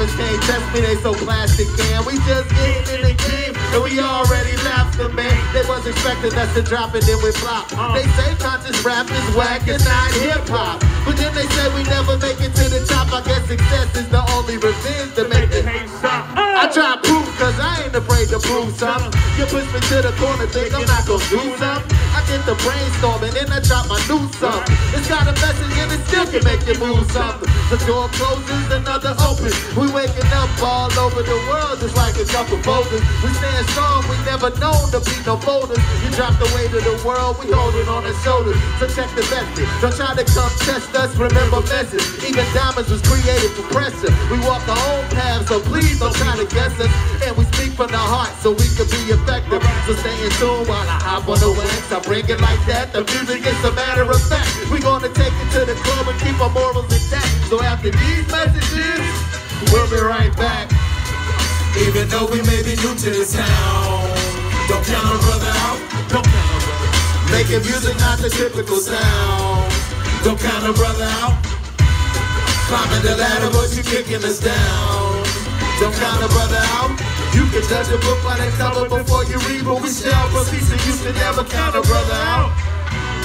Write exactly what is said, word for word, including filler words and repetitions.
rappers can't test me, they so plastic, can. We just getting in the game, and we already left them, man. They was expecting us to drop it, then we flop. They say conscious rap is whack and not hip-hop, but then they say we never make it to the top. I guess success is the only revenge to make it. I try to prove, cause I ain't afraid to prove something. You push me to the corner, think I'm not gonna do something. I get the brainstorming, then I drop my new something. It's got a message and it still can make you move something. The door closes, another opens. We waking up all over the world just like a couple boulders. We stand strong, we never known to be no boulders. You drop the weight of the world, we hold it on our shoulders. So check the message, don't try to come test us, remember message. Even diamonds was created for pressure. We walk our own path, so please don't try to guess us. And we speak from the heart so we can be effective. So stay in tune while I hop on the wax. I bring it like that, the music is a matter of fact. We gonna take it to the club and keep our morals intact. So after these messages, we'll be right back. Even though we may be new to this town, don't count a brother out, don't count a brother out. Making music not the typical sound, don't count a brother out. Climbing the ladder but you kicking us down, don't count a brother out. You can judge a book by the cover before you read, but we shall proceed, so you should never count a brother out.